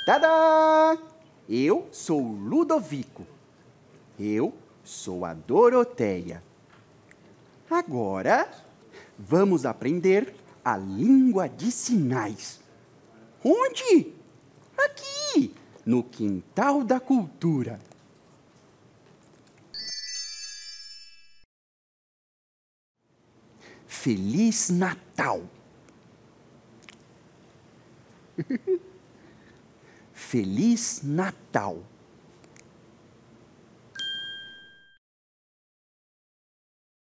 Tadá! Eu sou o Ludovico. Eu sou a Doroteia. Agora, vamos aprender a língua de sinais. Onde? Aqui, no Quintal da Cultura. Feliz Natal! Feliz Natal!